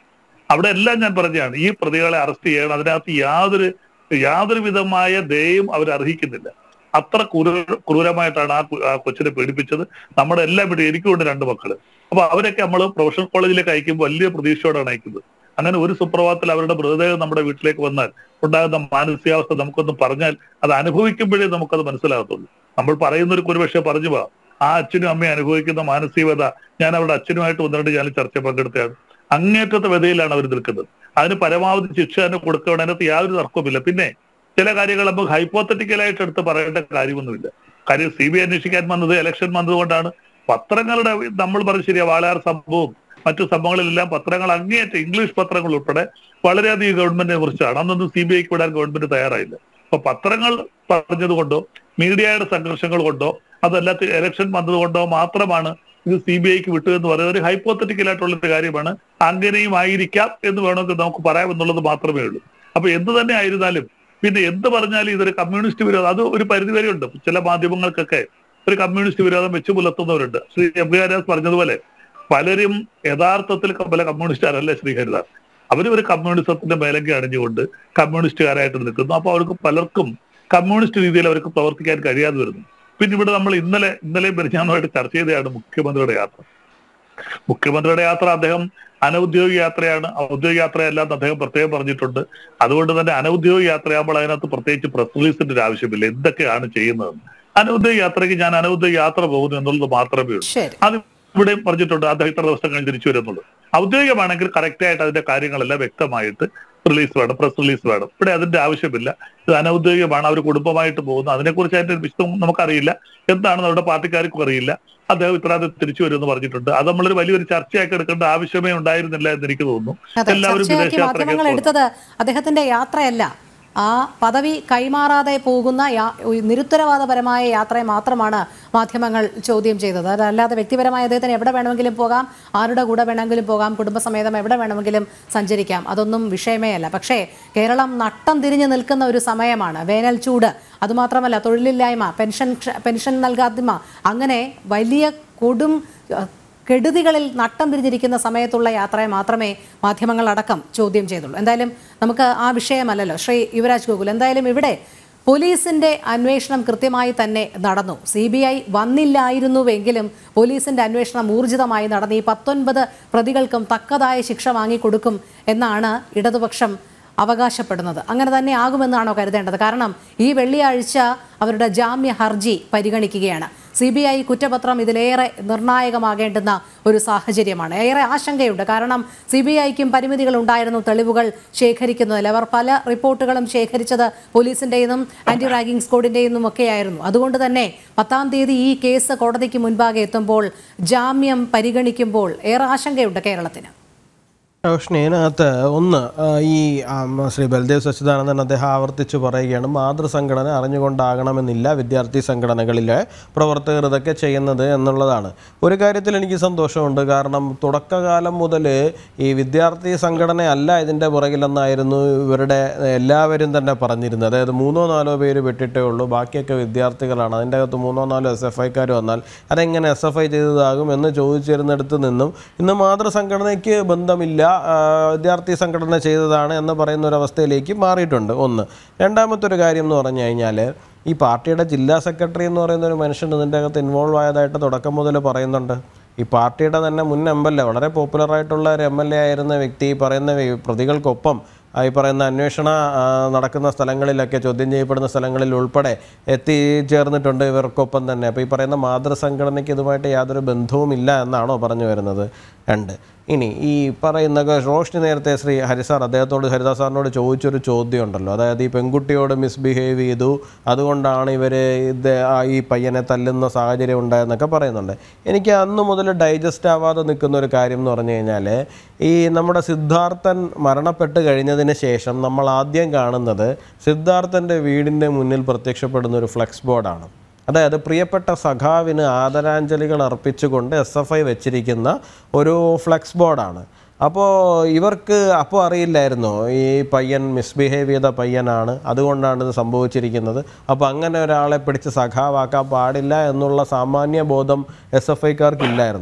അവിടെ എല്ലാം ഞാൻ പറഞ്ഞതാണ്, ഈ പ്രതികളെ അറസ്റ്റ് ചെയ്യണം, അതിനകത്ത് യാതൊരു യാതൊരു വിധമായ ദയയും അവർ അർഹിക്കുന്നില്ല. അത്ര ക്രൂര ക്രൂരമായിട്ടാണ് ആ ആ കൊച്ചിനെ പീഡിപ്പിച്ചത്. നമ്മുടെ എല്ലാം വീട്ടിൽ എനിക്കുണ്ട് രണ്ട് മക്കള്. അപ്പൊ അവരൊക്കെ നമ്മൾ പ്രൊഫഷണൽ കോളേജിലേക്ക് അയക്കുമ്പോൾ വലിയ പ്രതീക്ഷയോടാണ് അയക്കുന്നത്. അങ്ങനെ ഒരു സുപ്രഭാതത്തിൽ അവരുടെ മൃതദേഹം നമ്മുടെ വീട്ടിലേക്ക് വന്നാൽ ഉണ്ടാകുന്ന മാനസികാവസ്ഥ നമുക്കൊന്ന് പറഞ്ഞാൽ അത് അനുഭവിക്കുമ്പോഴേ നമുക്കത് മനസ്സിലാകത്തുള്ളൂ. നമ്മൾ പറയുന്നൊരു ഒരുപക്ഷെ പറഞ്ഞു പോവാം, ആ അച്ഛനും അമ്മയും അനുഭവിക്കുന്ന മാനസികത ഞാൻ അവിടെ അച്ഛനുമായിട്ട് വന്നിട്ട് ഞാൻ ചർച്ച പങ്കെടുത്തതാണ്. അങ്ങേറ്റത്തെ വിധയിലാണ് അവർ നിൽക്കുന്നത്. അതിന് പരമാവധി ശിക്ഷ തന്നെ കൊടുക്കണം, അതിനകത്ത് യാതൊരു തർക്കവുമില്ല. പിന്നെ ചില കാര്യങ്ങൾ നമുക്ക് ഹൈപ്പോത്തറ്റിക്കലായിട്ട് എടുത്ത് പറയേണ്ട കാര്യമൊന്നുമില്ല. കാര്യം സി ബി ഐ അന്വേഷിക്കാൻ വന്നത് ഇലക്ഷൻ വന്നതുകൊണ്ടാണ്. പത്രങ്ങളുടെ നമ്മൾ പറഞ്ഞ ശരിയാ, വാളയാർ സംഭവവും മറ്റു സംഭവങ്ങളിലെല്ലാം പത്രങ്ങൾ അങ്ങേയറ്റം ഇംഗ്ലീഷ് പത്രങ്ങൾ ഉൾപ്പെടെ വളരെയധികം ഗവൺമെന്റിനെ കുറിച്ചാണ്. അന്നൊന്നും സി ബി ഐക്ക് വിടാൻ ഗവൺമെന്റ് തയ്യാറായില്ല. അപ്പൊ പത്രങ്ങൾ പറഞ്ഞത് കൊണ്ടോ മീഡിയയുടെ സംഘർഷങ്ങൾ കൊണ്ടോ അതല്ലാത്ത ഇലക്ഷൻ വന്നതുകൊണ്ടോ മാത്രമാണ് ഇത് സി ബി ഐക്ക് വിട്ടു എന്ന് പറയുന്നത് ഒരു ഹൈപ്പോത്തറ്റിക്കലായിട്ടുള്ളൊരു കാര്യമാണ്. അങ്ങനെയും ആയിരിക്കാം എന്ന് വേണമെങ്കിൽ നമുക്ക് പറയാമെന്നുള്ളത് മാത്രമേ ഉള്ളൂ. അപ്പൊ എന്ത് തന്നെ ആയിരുന്നാലും പിന്നെ എന്ത് പറഞ്ഞാലും ഇതൊരു കമ്മ്യൂണിസ്റ്റ് വിരോധം, അത് ഒരു പരിധി വരെ ഉണ്ട്. ചില മാധ്യമങ്ങൾക്കൊക്കെ ഒരു കമ്മ്യൂണിസ്റ്റ് വിരോധം വെച്ച് പുലർത്തുന്നവരുണ്ട്. ശ്രീ എം വി ഹരിദാസ് പറഞ്ഞതുപോലെ പലരും യഥാർത്ഥത്തിൽ പല കമ്മ്യൂണിസ്റ്റുകാരല്ല ശ്രീ ഹരിദാസ്. അവർ ഒരു കമ്മ്യൂണിസത്തിന്റെ മേലങ്കി അണിഞ്ഞുകൊണ്ട് കമ്മ്യൂണിസ്റ്റുകാരായിട്ട് നിൽക്കുന്നു. അപ്പൊ അവർക്ക് പലർക്കും കമ്മ്യൂണിസ്റ്റ് രീതിയിൽ അവർക്ക് പ്രവർത്തിക്കാൻ കഴിയാതെ വരുന്നു. പിന്നെ ഇവിടെ നമ്മൾ ഇന്നലെ ഇന്നലെ പെരുഞ്ഞാന്നുമായിട്ട് ചർച്ച ചെയ്തതാണ് മുഖ്യമന്ത്രിയുടെ യാത്ര. മുഖ്യമന്ത്രിയുടെ യാത്ര അദ്ദേഹം അനൗദ്യോഗിക യാത്രയാണ്, ഔദ്യോഗിക യാത്രയല്ലാന്ന് അദ്ദേഹം പ്രത്യേകം പറഞ്ഞിട്ടുണ്ട്. അതുകൊണ്ട് തന്നെ അനൗദ്യോഗിക യാത്രയാകുമ്പോൾ അതിനകത്ത് പ്രത്യേകിച്ച് പ്രസ് റിലീസിന്റെ ഒരു ആവശ്യമില്ല. എന്തൊക്കെയാണ് ചെയ്യുന്നതെന്ന് അനൗദ്യോഗിക യാത്രയ്ക്ക് ഞാൻ അനൗദ്യോഗിക യാത്ര പോകുന്നു എന്നുള്ളത് മാത്രമേ ഉള്ളൂ. അത് ഇവിടെയും പറഞ്ഞിട്ടുണ്ട്, അദ്ദേഹം ഇത്ര ദിവസം കഴിഞ്ഞ് തിരിച്ചു വരുന്നുള്ളൂ. ഔദ്യോഗികമാണെങ്കിൽ കറക്റ്റ് ആയിട്ട് അതിന്റെ കാര്യങ്ങളെല്ലാം വ്യക്തമായിട്ട് റിലീസ് വേണം, പ്രസ് റിലീസ് വേണം. ഇവിടെ അതിന്റെ ആവശ്യമില്ല. ഇത് അനൗദ്യോഗികമാണ്, അവർ കുടുംബമായിട്ട് പോകുന്നത്. അതിനെക്കുറിച്ച് അതിന്റെ വിശദം നമുക്കറിയില്ല, എന്താണെന്ന് അവരുടെ പാർട്ടിക്കാർക്കും അറിയില്ല. അദ്ദേഹം ഇത്ര തിരിച്ചു വരുമെന്ന് പറഞ്ഞിട്ടുണ്ട്. അത് നമ്മളൊരു വലിയൊരു ചർച്ചയാക്കി എടുക്കേണ്ട ആവശ്യമേ ഉണ്ടായിരുന്നില്ല എന്ന് എനിക്ക് തോന്നുന്നു. എല്ലാവരും മാധ്യമങ്ങൾ എടുത്തത് അദ്ദേഹത്തിന്റെ യാത്രയല്ല, ആ പദവി കൈമാറാതെ പോകുന്ന നിരുത്തരവാദപരമായ യാത്രയെ മാത്രമാണ് മാധ്യമങ്ങൾ ചോദ്യം ചെയ്തത്. അതല്ലാതെ വ്യക്തിപരമായ അദ്ദേഹത്തിന് എവിടെ വേണമെങ്കിലും പോകാം, ആരുടെ കൂടെ വേണമെങ്കിലും പോകാം, കുടുംബസമേതം എവിടെ വേണമെങ്കിലും സഞ്ചരിക്കാം, അതൊന്നും വിഷയമേ അല്ല. പക്ഷേ കേരളം നട്ടം തിരിഞ്ഞു നിൽക്കുന്ന ഒരു സമയമാണ്. വേനൽ ചൂട്, അതുമാത്രമല്ല തൊഴിലില്ലായ്മ, പെൻഷൻ പെൻഷൻ നൽകായ്മ, അങ്ങനെ വലിയ കൊടും കെടുതികളിൽ നട്ടം തിരിഞ്ഞിരിക്കുന്ന സമയത്തുള്ള യാത്രയെ മാത്രമേ മാധ്യമങ്ങൾ അടക്കം ചോദ്യം ചെയ്തുള്ളൂ. എന്തായാലും നമുക്ക് ആ വിഷയമല്ലല്ലോ ശ്രീ യുവരാജ് ഗോകുൽ. എന്തായാലും ഇവിടെ പോലീസിന്റെ അന്വേഷണം കൃത്യമായി തന്നെ നടന്നു. സി ബി ഐ വന്നില്ലായിരുന്നുവെങ്കിലും പോലീസിന്റെ അന്വേഷണം ഊർജിതമായി നടന്നു. ഈ പത്തൊൻപത് പ്രതികൾക്കും തക്കതായ ശിക്ഷ വാങ്ങിക്കൊടുക്കും എന്നാണ് ഇടതുപക്ഷം അവകാശപ്പെടുന്നത്. അങ്ങനെ തന്നെ ആകുമെന്നാണോ കരുതേണ്ടത്? കാരണം ഈ വെള്ളിയാഴ്ച അവരുടെ ജാമ്യ ഹർജി പരിഗണിക്കുകയാണ്. സി ബി ഐ കുറ്റപത്രം ഇതിലേറെ നിർണായകമാകേണ്ടുന്ന ഒരു സാഹചര്യമാണ്. ഏറെ ആശങ്കയുണ്ട്. കാരണം സി ബി ഐക്കും പരിമിതികൾ ഉണ്ടായിരുന്നു തെളിവുകൾ ശേഖരിക്കുന്നതിൽ. അവർ പല റിപ്പോർട്ടുകളും ശേഖരിച്ചത് പോലീസിൻ്റെയും ആന്റി റാഗിംഗ് സ്ക്വാഡിൻ്റെയും ഒക്കെയായിരുന്നു. അതുകൊണ്ട് തന്നെ പത്താം തീയതി ഈ കേസ് കോടതിക്ക് മുൻപാകെ എത്തുമ്പോൾ, ജാമ്യം പരിഗണിക്കുമ്പോൾ ഏറെ ആശങ്കയുണ്ട് കേരളത്തിന്. റോഷ്നി, ഇതിനകത്ത് ഒന്ന് ഈ ശ്രീ ബൽദേവ് സച്ചിദാനന്ദൻ അദ്ദേഹം ആവർത്തിച്ച് പറയുകയാണ്, മാതൃസംഘടന അറിഞ്ഞുകൊണ്ടാകണമെന്നില്ല വിദ്യാർത്ഥി സംഘടനകളിലെ പ്രവർത്തകർ ഇതൊക്കെ ചെയ്യുന്നത് എന്നുള്ളതാണ്. ഒരു കാര്യത്തിൽ എനിക്ക് സന്തോഷമുണ്ട്. കാരണം തുടക്കകാലം മുതൽ ഈ വിദ്യാർത്ഥി സംഘടനയല്ല ഇതിൻ്റെ പുറകിലെന്നായിരുന്നു ഇവരുടെ എല്ലാവരും തന്നെ പറഞ്ഞിരുന്നത്. അതായത് മൂന്നോ നാലോ പേര് വിട്ടിട്ടേ ഉള്ളൂ, ബാക്കിയൊക്കെ വിദ്യാർത്ഥികളാണ്. അതിൻ്റെ അകത്ത് മൂന്നോ നാലോ എസ് എഫ് ഐക്കാർ വന്നാൽ അതെങ്ങനെ എസ് എഫ് ഐ ചെയ്തതാകും എന്ന് ചോദിച്ചിരുന്നിടത്ത് നിന്നും ഇന്ന് മാതൃസംഘടനയ്ക്ക് ബന്ധമില്ല, വിദ്യാർത്ഥി സംഘടന ചെയ്തതാണ് എന്ന് പറയുന്ന ഒരവസ്ഥയിലേക്ക് മാറിയിട്ടുണ്ട്. ഒന്ന്. രണ്ടാമത്തെ ഒരു കാര്യം എന്ന് പറഞ്ഞു കഴിഞ്ഞാൽ, ഈ പാർട്ടിയുടെ ജില്ലാ സെക്രട്ടറി എന്ന് പറയുന്ന ഒരു മനുഷ്യൻ ഇതിൻ്റെ അകത്ത് ഇൻവോൾവ് ആയതായിട്ട് തുടക്കം മുതൽ പറയുന്നുണ്ട്. ഈ പാർട്ടിയുടെ തന്നെ മുൻ എം എൽ എ, വളരെ പോപ്പുലറായിട്ടുള്ള ഒരു എം എൽ എ ആയിരുന്ന വ്യക്തി ഈ പറയുന്ന പ്രതികൾക്കൊപ്പം ഈ പറയുന്ന അന്വേഷണ നടക്കുന്ന സ്ഥലങ്ങളിലൊക്കെ, ചോദ്യം ചെയ്യപ്പെടുന്ന സ്ഥലങ്ങളിൽ ഉൾപ്പെടെ എത്തിച്ചേർന്നിട്ടുണ്ട് ഇവർക്കൊപ്പം തന്നെ. അപ്പോൾ ഈ പറയുന്ന മാതൃസംഘടനയ്ക്ക് ഇതുമായിട്ട് യാതൊരു ബന്ധവുമില്ല എന്നാണോ പറഞ്ഞു വരുന്നത്? രണ്ട്. ഇനി ഈ പറയുന്ന റോഷ്നി നേരത്തെ ശ്രീ ഹരിസാർ അദ്ദേഹത്തോട് ഹരിദാസ് സാറിനോട് ചോദിച്ചൊരു ചോദ്യം ഉണ്ടല്ലോ, അതായത് ഈ പെൺകുട്ടിയോട് മിസ്ബിഹേവ് ചെയ്തു, അതുകൊണ്ടാണ് ഇവർ ഇത് ഈ പയ്യനെ തല്ലുന്ന സാഹചര്യം ഉണ്ടായെന്നൊക്കെ പറയുന്നുണ്ട്. എനിക്ക് അന്ന് മുതൽ ഡൈജസ്റ്റ് ആവാതെ നിൽക്കുന്ന ഒരു കാര്യം എന്ന് പറഞ്ഞു കഴിഞ്ഞാൽ, ഈ നമ്മുടെ സിദ്ധാർത്ഥൻ മരണപ്പെട്ട് കഴിഞ്ഞതിന് ശേഷം നമ്മൾ ആദ്യം കാണുന്നത് സിദ്ധാർത്ഥൻ്റെ വീടിൻ്റെ മുന്നിൽ പ്രത്യക്ഷപ്പെടുന്ന ഒരു ഫ്ലെക്സ് ബോർഡാണ്. അതായത് പ്രിയപ്പെട്ട സഖാവിന് ആദരാഞ്ജലികൾ അർപ്പിച്ചുകൊണ്ട് എസ് എഫ് ഐ വെച്ചിരിക്കുന്ന ഒരു ഫ്ലെക്സ് ബോർഡാണ്. അപ്പോൾ ഇവർക്ക് അപ്പോൾ അറിയില്ലായിരുന്നോ ഈ പയ്യൻ മിസ്ബിഹേവ് ചെയ്ത പയ്യനാണ്, അതുകൊണ്ടാണ് ഇത് സംഭവിച്ചിരിക്കുന്നത്, അപ്പോൾ അങ്ങനെ ഒരാളെ പിടിച്ച് സഖാവാക്കാൻ പാടില്ല എന്നുള്ള സാമാന്യ ബോധം എസ് എഫ് ഐക്കാർക്ക് ഇല്ലായിരുന്നോ?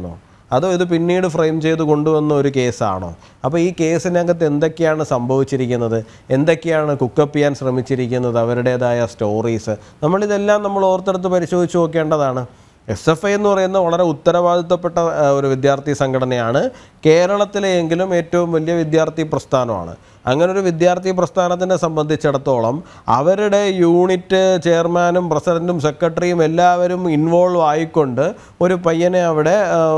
അതോ ഇത് പിന്നീട് ഫ്രെയിം ചെയ്ത് കൊണ്ടുവന്ന ഒരു കേസാണോ? അപ്പോൾ ഈ കേസിനകത്ത് എന്തൊക്കെയാണ് സംഭവിച്ചിരിക്കുന്നത്, എന്തൊക്കെയാണ് കുക്കപ്പ് ചെയ്യാൻ ശ്രമിച്ചിരിക്കുന്നത്, അവരുടേതായ സ്റ്റോറീസ്, നമ്മളിതെല്ലാം നമ്മൾ ഓർത്തെടുത്ത് പരിശോധിച്ച് നോക്കേണ്ടതാണ്. എസ് എഫ് ഐ എന്ന് പറയുന്ന വളരെ ഉത്തരവാദിത്തപ്പെട്ട ഒരു വിദ്യാർത്ഥി സംഘടനയാണ്. കേരളത്തിലെയെങ്കിലും ഏറ്റവും വലിയ വിദ്യാർത്ഥി പ്രസ്ഥാനമാണ്. അങ്ങനൊരു വിദ്യാർത്ഥി പ്രസ്ഥാനത്തിനെ സംബന്ധിച്ചിടത്തോളം അവരുടെ യൂണിറ്റ് ചെയർമാനും പ്രസിഡൻറ്റും സെക്രട്ടറിയും എല്ലാവരും ഇൻവോൾവ് ആയിക്കൊണ്ട് ഒരു പയ്യനെ അവിടെ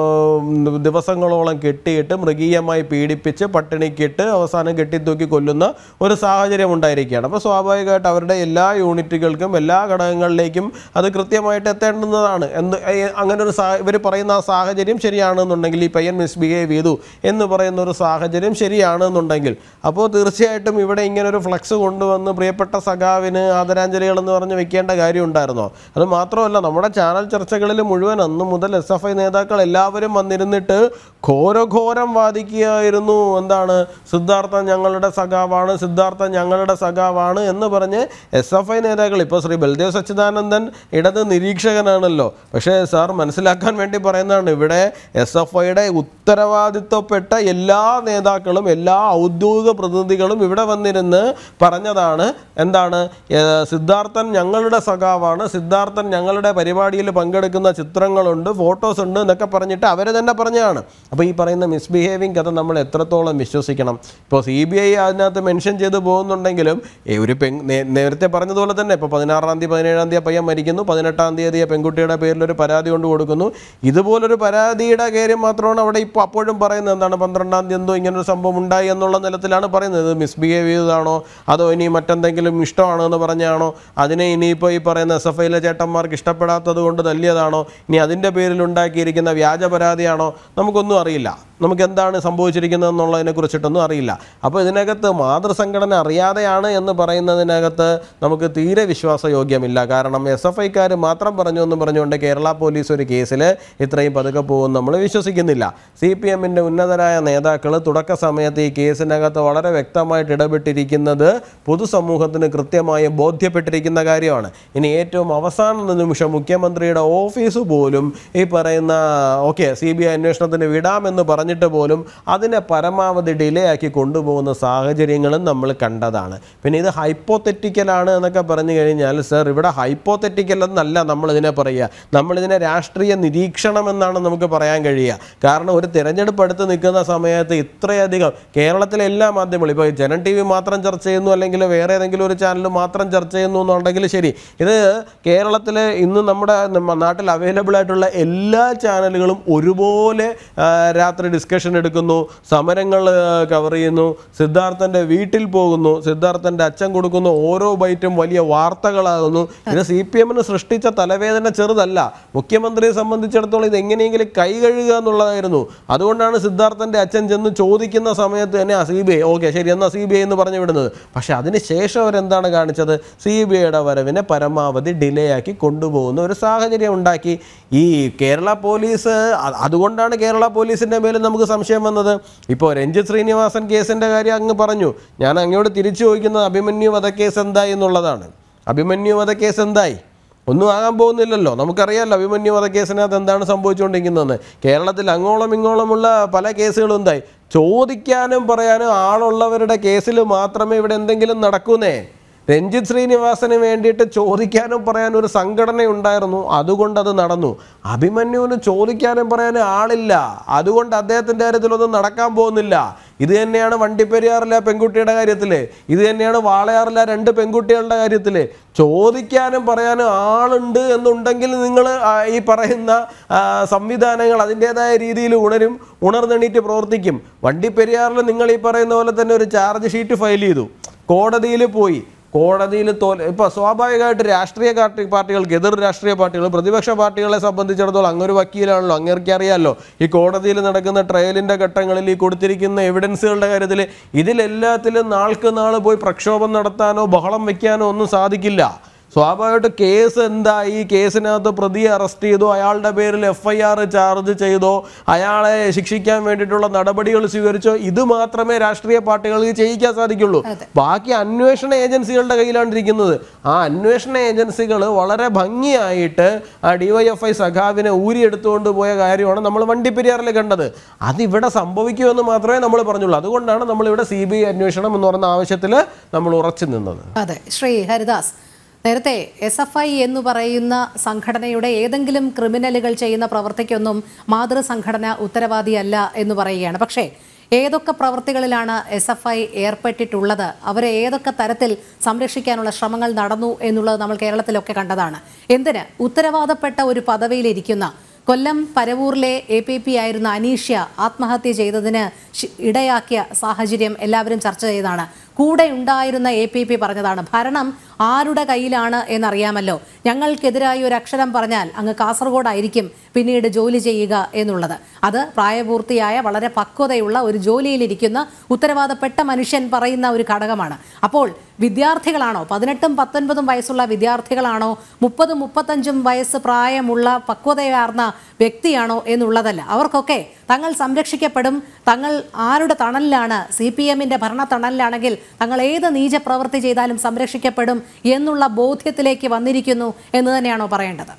ദിവസങ്ങളോളം കെട്ടിയിട്ട് മൃഗീയമായി പീഡിപ്പിച്ച് പട്ടിണിക്കിട്ട് അവസാനം കെട്ടിത്തൂക്കി കൊല്ലുന്ന ഒരു സാഹചര്യം ഉണ്ടായിരിക്കുകയാണ്. അപ്പോൾ സ്വാഭാവികമായിട്ട് അവരുടെ എല്ലാ യൂണിറ്റുകൾക്കും എല്ലാ ഘടകങ്ങളിലേക്കും അത് കൃത്യമായിട്ട് എത്തേണ്ടുന്നതാണ്. എന്ത് അങ്ങനെ ഒരു സാ ഇവർ പറയുന്ന ആ സാഹചര്യം ശരിയാണെന്നുണ്ടെങ്കിൽ, ഈ പയ്യൻ മിസ്ബിഹേവ് ചെയ്തു എന്ന് പറയുന്ന ഒരു സാഹചര്യം ശരിയാണെന്നുണ്ടെങ്കിൽ, അപ്പോൾ തീർച്ചയായിട്ടും ഇവിടെ ഇങ്ങനൊരു ഫ്ലക്സ് കൊണ്ടുവന്ന് പ്രിയപ്പെട്ട സഖാവിന് ആദരാഞ്ജലികൾ എന്ന് പറഞ്ഞ് വെക്കേണ്ട കാര്യം ഉണ്ടായിരുന്നോ? അത് മാത്രമല്ല, നമ്മുടെ ചാനൽ ചർച്ചകളിൽ മുഴുവൻ അന്ന് മുതൽ എസ് എഫ് ഐ നേതാക്കൾ എല്ലാവരും വന്നിരുന്നിട്ട് ഘോരഘോരം വാദിക്കുകയായിരുന്നു. എന്താണ്, സിദ്ധാർത്ഥൻ ഞങ്ങളുടെ സഖാവാണ്, സിദ്ധാർത്ഥൻ ഞങ്ങളുടെ സഖാവാണ് എന്ന് പറഞ്ഞ് എസ് എഫ് ഐ നേതാക്കൾ. ഇപ്പോൾ ശ്രീ ബൽദേവ് സച്ചിദാനന്ദൻ ഇടത് നിരീക്ഷകനാണല്ലോ, പക്ഷേ സാർ മനസ്സിലാക്കാൻ വേണ്ടി പറയുന്നതാണ്, ഇവിടെ എസ് എഫ് ഐയുടെ ഉത്തരവാദിത്വപ്പെട്ട എല്ലാ നേതാക്കളും എല്ലാ ഔദ്യോഗിക പ്രതിനിധികളും ഇവിടെ വന്നിരുന്ന് പറഞ്ഞതാണ്. എന്താണ്, സിദ്ധാർത്ഥൻ ഞങ്ങളുടെ സഖാവാണ്, സിദ്ധാർത്ഥൻ ഞങ്ങളുടെ പരിപാടിയിൽ പങ്കെടുക്കുന്ന ചിത്രങ്ങളുണ്ട്, ഫോട്ടോസ് ഉണ്ട് എന്നൊക്കെ പറഞ്ഞിട്ട് അവർ തന്നെ പറഞ്ഞതാണ്. അപ്പോൾ ഈ പറയുന്ന മിസ്ബിഹേവിങ് കഥ നമ്മൾ എത്രത്തോളം വിശ്വസിക്കണം? ഇപ്പോൾ സി ബി ഐ അതിനകത്ത് മെൻഷൻ ചെയ്ത് പോകുന്നുണ്ടെങ്കിലും ഒരു പെ നേരത്തെ പറഞ്ഞതുപോലെ തന്നെ ഇപ്പോൾ പതിനാറാം തീയതി പതിനേഴാം തീയതി പയ്യൻ മരിക്കുന്നു, പതിനെട്ടാം തീയതി പെൺകുട്ടിയുടെ പേരിലൊരു പരാതി കൊണ്ട് കൊടുക്കുന്നു. ഇതുപോലൊരു പരാതിയുടെ കാര്യം മാത്രമാണ് അവിടെ ഇപ്പോൾ അപ്പോഴും പറയുന്നത്. എന്താണ്, പന്ത്രണ്ടാം തീയതി എന്തോ ഇങ്ങനൊരു സംഭവം ഉണ്ടായി എന്നുള്ള നിലത്തിലാണ് പറയുന്നത്. മിസ്ബിഹേവ് ചെയ്തതാണോ അതോ ഇനി മറ്റെന്തെങ്കിലും ഇഷ്ടമാണോ എന്ന് പറഞ്ഞാണോ, അതിനെ ഇനിയിപ്പോൾ ഈ പറയുന്ന എസ് എഫ് ഐയിലെ ചേട്ടന്മാർക്ക് ഇഷ്ടപ്പെടാത്തത് കൊണ്ട് തല്ലിയതാണോ, ഇനി അതിൻ്റെ പേരിൽ ഉണ്ടാക്കിയിരിക്കുന്ന വ്യാജ പരാതിയാണോ, നമുക്കൊന്നും അറിയില്ല. നമുക്ക് എന്താണ് സംഭവിച്ചിരിക്കുന്നത് എന്നുള്ളതിനെ കുറിച്ചിട്ടൊന്നും അറിയില്ല. അപ്പോൾ ഇതിനകത്ത് മാതൃസംഘടന അറിയാതെയാണ് എന്ന് പറയുന്നതിനകത്ത് നമുക്ക് തീരെ വിശ്വാസയോഗ്യമില്ല. കാരണം എസ് എഫ് ഐക്കാർ മാത്രം പറഞ്ഞു എന്ന് പറഞ്ഞുകൊണ്ട് കേരള പോലീസ് ഒരു കേസിൽ ഇത്രയും പതുക്കെ പോകും നമ്മൾ വിശ്വസിക്കുന്നില്ല. സി പി എമ്മിൻ്റെ ഉന്നതരായ നേതാക്കൾ തുടക്ക സമയത്ത് ഈ കേസിനകത്ത് വളരെ വ്യക്തമായിട്ട് ഇടപെട്ടിരിക്കുന്നത് പൊതുസമൂഹത്തിന് കൃത്യമായി ബോധ്യപ്പെട്ടിരിക്കുന്ന കാര്യമാണ്. ഇനി ഏറ്റവും അവസാന നിമിഷം മുഖ്യമന്ത്രിയുടെ ഓഫീസ് പോലും ഈ പറയുന്ന ഓക്കെ സി ബി ഐ അന്വേഷണത്തിന് വിടാമെന്ന് പറഞ്ഞിട്ട് പോലും അതിനെ പരമാവധി ഡിലേ ആക്കി കൊണ്ടുപോകുന്ന സാഹചര്യങ്ങളും നമ്മൾ കണ്ടതാണ്. പിന്നെ ഇത് ഹൈപ്പോതെറ്റിക്കലാണ് എന്നൊക്കെ പറഞ്ഞു കഴിഞ്ഞാൽ, സർ ഇവിടെ ഹൈപ്പോതെറ്റിക്കൽ എന്നല്ല നമ്മളിതിനെ പറയുക, നമ്മളിതിനെ രാഷ്ട്രീയ നിരീക്ഷണം എന്നാണ് നമുക്ക് പറയാൻ കഴിയുക. കാരണം ഒരു തിരഞ്ഞെടുപ്പ് അടുത്ത് നിൽക്കുന്ന സമയത്ത് ഇത്രയധികം കേരളത്തിലെ എല്ലാ മാധ്യമങ്ങളും, ഇപ്പോൾ ജനൻ ടി വി മാത്രം ചർച്ച ചെയ്യുന്നു അല്ലെങ്കിൽ വേറെ ഏതെങ്കിലും ഒരു ചാനൽ മാത്രം ചർച്ച ചെയ്യുന്നു എന്നുണ്ടെങ്കിൽ ശരി, ഇത് കേരളത്തിലെ ഇന്ന് നമ്മുടെ നാട്ടിൽ അവൈലബിൾ ആയിട്ടുള്ള എല്ലാ ചാനലുകളും ഒരുപോലെ രാത്രി ഡിസ്കഷൻ എടുക്കുന്നു, സമരങ്ങൾ കവർ ചെയ്യുന്നു, സിദ്ധാർത്ഥൻ്റെ വീട്ടിൽ പോകുന്നു, സിദ്ധാർത്ഥൻ്റെ അച്ഛൻ കൊടുക്കുന്ന ഓരോ ബൈറ്റും വലിയ വാർത്തകളാകുന്നു. ഇത് സി പി എമ്മിന് സൃഷ്ടിച്ച തലവേദന ചെറുതല്ല. മുഖ്യമന്ത്രിയെ സംബന്ധിച്ചിടത്തോളം ഇത് എങ്ങനെയെങ്കിലും കൈ കഴുകുക എന്നുള്ളതായിരുന്നു. അതുകൊണ്ടാണ് സിദ്ധാർത്ഥൻ്റെ അച്ഛൻ ചെന്ന് ചോദിക്കുന്ന സമയത്ത് തന്നെ സി ബി ഐ ഓക്കെ ശരി എന്നാൽ സി ബി ഐ എന്ന് പറഞ്ഞു വിടുന്നത്. പക്ഷേ അതിന് ശേഷം അവരെന്താണ് കാണിച്ചത്? സി ബി ഐയുടെ വരവിനെ പരമാവധി ഡിലേ ആക്കി കൊണ്ടുപോകുന്ന ഒരു സാഹചര്യം ഉണ്ടാക്കി ഈ കേരള പോലീസ്. അതുകൊണ്ടാണ് കേരള പോലീസിൻ്റെ മേലും നമുക്ക് സംശയം വന്നത്. ഇപ്പോൾ രഞ്ജിത്ത് ശ്രീനിവാസൻ കേസിൻ്റെ കാര്യം അങ്ങ് പറഞ്ഞു. ഞാൻ അങ്ങോട്ട് തിരിച്ചു ചോദിക്കുന്നത് അഭിമന്യു വധക്കേസ് എന്തായി എന്നുള്ളതാണ്. അഭിമന്യു വധക്കേസ് എന്തായി? ഒന്നും ആകാൻ പോകുന്നില്ലല്ലോ. നമുക്കറിയാമല്ലോ അഭിമന്യു വധക്കേസിനകത്ത് എന്താണ് സംഭവിച്ചുകൊണ്ടിരിക്കുന്നതെന്ന്. കേരളത്തിൽ അങ്ങോളം ഇങ്ങോളമുള്ള പല കേസുകളും എന്തായി? ചോദിക്കാനും പറയാനും ആളുള്ളവരുടെ കേസിൽ മാത്രമേ ഇവിടെ എന്തെങ്കിലും നടക്കുന്നേ. രഞ്ജിത്ത് ശ്രീനിവാസന് വേണ്ടിയിട്ട് ചോദിക്കാനും പറയാനും ഒരു സംഘടന ഉണ്ടായിരുന്നു, അതുകൊണ്ടത് നടന്നു. അഭിമന്യുവിന് ചോദിക്കാനും പറയാനും ആളില്ല, അതുകൊണ്ട് അദ്ദേഹത്തിൻ്റെ കാര്യത്തിലൊന്നും നടക്കാൻ പോകുന്നില്ല. ഇത് തന്നെയാണ് വണ്ടിപ്പെരിയാറിലെ പെൺകുട്ടിയുടെ കാര്യത്തിൽ, ഇത് തന്നെയാണ് വാളയാറിലെ രണ്ട് പെൺകുട്ടികളുടെ കാര്യത്തിൽ. ചോദിക്കാനും പറയാനും ആളുണ്ട് എന്നുണ്ടെങ്കിൽ നിങ്ങൾ ഈ പറയുന്ന സംവിധാനങ്ങൾ അതിൻ്റേതായ രീതിയിൽ ഉണരും, ഉണർന്നെണീറ്റ് പ്രവർത്തിക്കും. വണ്ടിപ്പെരിയാറിൽ നിങ്ങൾ ഈ പറയുന്ന പോലെ തന്നെ ഒരു ചാർജ് ഷീറ്റ് ഫയൽ ചെയ്തു, കോടതിയിൽ പോയി, കോടതിയിൽ തോൽ ഇപ്പോൾ സ്വാഭാവികമായിട്ട് രാഷ്ട്രീയ പാർട്ടി പാർട്ടികൾക്ക് എതിർ രാഷ്ട്രീയ പാർട്ടികൾ പ്രതിപക്ഷ പാർട്ടികളെ സംബന്ധിച്ചിടത്തോളം അങ്ങൊരു വക്കീലാണല്ലോ, അങ്ങേർക്ക് അറിയാമല്ലോ ഈ കോടതിയിൽ നടക്കുന്ന ട്രയലിൻ്റെ ഘട്ടങ്ങളിൽ ഈ കൊടുത്തിരിക്കുന്ന എവിഡൻസുകളുടെ കാര്യത്തിൽ ഇതിലെല്ലാത്തിലും നാൾക്ക് നാൾ പോയി പ്രക്ഷോഭം നടത്താനോ ബഹളം വയ്ക്കാനോ ഒന്നും സാധിക്കില്ല. സ്വാഭാവികമായിട്ട് കേസ് എന്തായി, കേസിനകത്ത് പ്രതിയെ അറസ്റ്റ് ചെയ്തോ, അയാളുടെ പേരിൽ എഫ് ഐ ആർ ചാർജ് ചെയ്തോ, അയാളെ ശിക്ഷിക്കാൻ വേണ്ടിയിട്ടുള്ള നടപടികൾ സ്വീകരിച്ചോ, ഇത് മാത്രമേ രാഷ്ട്രീയ പാർട്ടികൾക്ക് ചെയ്യിക്കാൻ സാധിക്കുള്ളൂ. ബാക്കി അന്വേഷണ ഏജൻസികളുടെ കയ്യിലാണ് ഇരിക്കുന്നത്. ആ അന്വേഷണ ഏജൻസികൾ വളരെ ഭംഗിയായിട്ട് ആ ഡിവൈഎഫ്ഐ സഖാവിനെ ഊരിയെടുത്തുകൊണ്ട് പോയ കാര്യമാണ് നമ്മൾ വണ്ടിപ്പെരിയാറിൽ കണ്ടത്. അതിവിടെ സംഭവിക്കുമെന്ന് മാത്രമേ നമ്മൾ പറഞ്ഞുള്ളൂ. അതുകൊണ്ടാണ് നമ്മളിവിടെ സി ബി ഐ അന്വേഷണം എന്ന് പറയുന്ന ആവശ്യത്തിൽ നമ്മൾ ഉറച്ചു നിന്നത്. അതെ, ശ്രീ ഹരിദാസ്, നേരത്തെ എസ് എഫ് ഐ എന്ന് പറയുന്ന സംഘടനയുടെ ഏതെങ്കിലും ക്രിമിനലുകൾ ചെയ്യുന്ന പ്രവൃത്തിക്കൊന്നും മാതൃസംഘടന ഉത്തരവാദിയല്ല എന്ന് പറയുകയാണ്. പക്ഷേ ഏതൊക്കെ പ്രവൃത്തികളിലാണ് എസ് എഫ് ഐ ഏർപ്പെട്ടിട്ടുള്ളത്, അവരെ ഏതൊക്കെ തരത്തിൽ സംരക്ഷിക്കാനുള്ള ശ്രമങ്ങൾ നടന്നു എന്നുള്ളത് നമ്മൾ കേരളത്തിലൊക്കെ കണ്ടതാണ്. എന്തിന് ഉത്തരവാദപ്പെട്ട ഒരു പദവിയിലിരിക്കുന്ന കൊല്ലം പരവൂരിലെ എ പി പി ആയിരുന്ന അനീഷ്യ ആത്മഹത്യ ചെയ്തതിന് ഇടയാക്കിയ സാഹചര്യം എല്ലാവരും ചർച്ച ചെയ്തതാണ്. കൂടെ ഉണ്ടായിരുന്ന എ പി പി പറഞ്ഞതാണ്, ഭരണം ആരുടെ കയ്യിലാണ് എന്നറിയാമല്ലോ, ഞങ്ങൾക്കെതിരായി ഒരു അക്ഷരം പറഞ്ഞാൽ അങ്ങ് കാസർഗോഡായിരിക്കും പിന്നീട് ജോലി ചെയ്യുക എന്നുള്ളത്. അത് പ്രായപൂർത്തിയായ വളരെ പക്വതയുള്ള ഒരു ജോലിയിലിരിക്കുന്ന ഉത്തരവാദപ്പെട്ട മനുഷ്യൻ പറയുന്ന ഒരു ഘടകമാണ്. അപ്പോൾ വിദ്യാർത്ഥികളാണോ, പതിനെട്ടും പത്തൊൻപതും വയസ്സുള്ള വിദ്യാർത്ഥികളാണോ, മുപ്പതും മുപ്പത്തഞ്ചും വയസ്സ് പ്രായമുള്ള പക്വതയാർന്ന വ്യക്തിയാണോ എന്നുള്ളതല്ല. അവർക്കൊക്കെ തങ്ങൾ സംരക്ഷിക്കപ്പെടും, തങ്ങൾ ആരുടെ തണലിലാണ്, സി പി എമ്മിൻ്റെ ഭരണ തണലിലാണെങ്കിൽ തങ്ങൾ ഏത് നീച പ്രവൃത്തി ചെയ്താലും സംരക്ഷിക്കപ്പെടും എന്നുള്ള ബോധ്യത്തിലേക്ക് വന്നിരിക്കുന്നു എന്ന് തന്നെയാണോ പറയേണ്ടത്?